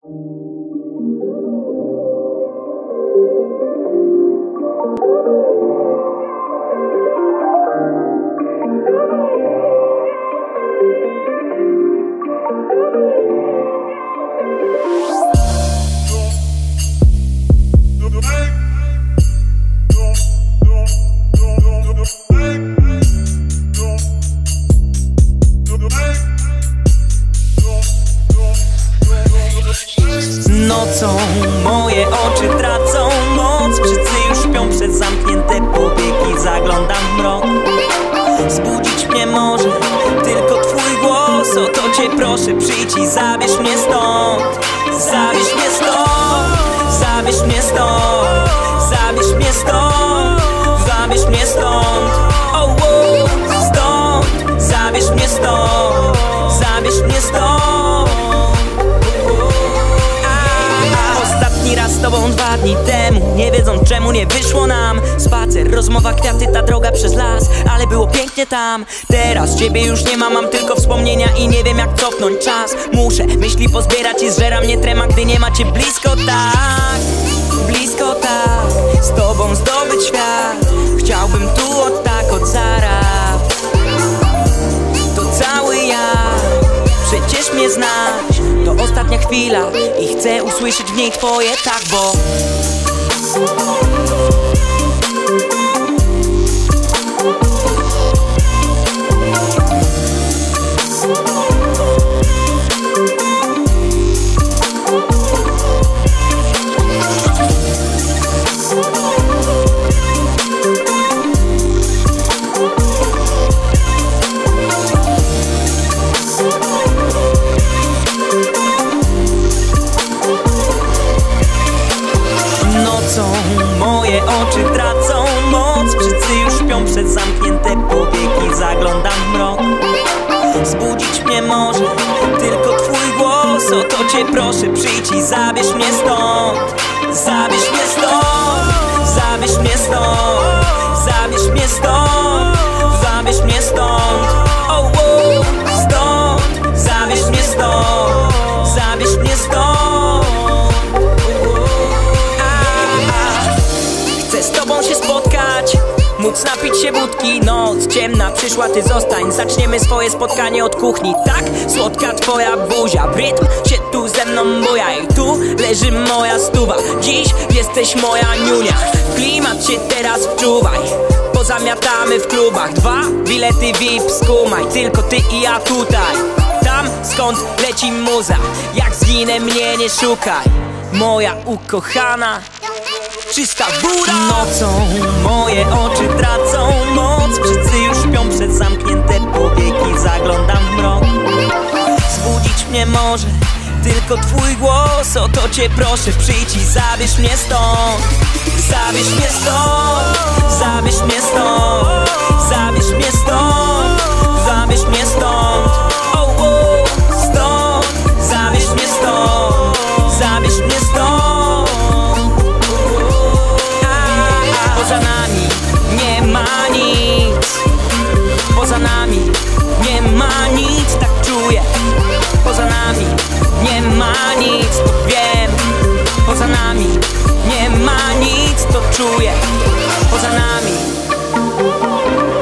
Nocą moje oczy tracą moc, wszyscy już śpią przez zamknięte powieki. Zaglądam w mrok, zbudzić mnie może tylko twój głos. O to cię proszę, przyjdź i zabierz mnie stąd. Zabierz mnie stąd, zabierz mnie stąd, zabierz mnie stąd, zabierz mnie stąd. Oh, oh, stąd, zabierz mnie stąd, zabierz mnie stąd. Ostatni raz z tobą 2 dni temu, nie wiedząc czemu nie wyszło nam. Spacer, rozmowa, kwiaty, ta droga przez las, ale było pięknie tam. Teraz ciebie już nie ma, mam tylko wspomnienia i nie wiem jak cofnąć czas. Muszę myśli pozbierać i zżera mnie trema, gdy nie ma cię blisko tak. Blisko tak, z tobą zdobyć świat. Chciałbym tu od tak, od zaraz. To cały ja, przecież mnie znasz. To ostatnia chwila i chcę usłyszeć w niej twoje tak, bo moje oczy tracą moc, wszyscy już śpią przez zamknięte powieki. Zaglądam w mrok, zbudzić mnie może tylko twój głos. O to cię proszę, przyjdź i zabierz mnie stąd. Zabierz mnie stąd, zabierz mnie stąd, zabierz mnie stąd, zabierz mnie stąd. Oh, oh, stąd, zabierz mnie stąd, zabierz mnie stąd. Chcę z tobą się spotkać, móc napić się wódki. Noc ciemna przyszła, ty zostań. Zaczniemy swoje spotkanie od kuchni. Tak, słodka twoja buzia, w rytm się tu ze mną buja. I tu leży moja stuwa, dziś jesteś moja niunia. W klimat się teraz wczuwaj, pozamiatamy w klubach. 2 bilety VIP, skumaj, tylko ty i ja tutaj. Tam skąd leci muza, jak zginę mnie nie szukaj. Moja ukochana, czysta góra. Nocą moje oczy tracą moc, wszyscy już śpią przez zamknięte powieki. Zaglądam w mrok, zbudzić mnie może tylko twój głos. O to cię proszę, przyjdź i zabierz mnie stąd. Zabierz mnie stąd, zabierz mnie stąd, zabierz mnie stąd, zabierz mnie stąd. Oh, oh, stąd, zabierz mnie stąd, zabierz mnie stąd. Poza nami nie ma nic, poza nami nie ma nic, tak czuję. Poza nami nie ma nic, to wiem. Poza nami nie ma nic, to czuję. Poza nami